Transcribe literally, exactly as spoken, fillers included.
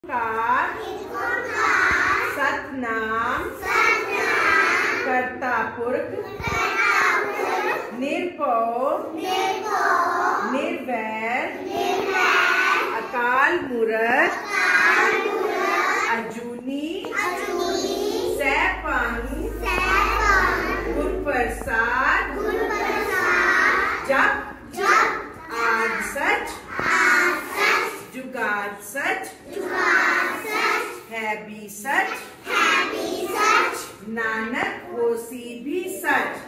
सतनाम करता पुरख निर्भव निर्वैर अकाल मूरत अजूनी सैपंग गुरप्रसाद जप आज सच जुगाद सच है भी सच नानक होसी भी सच।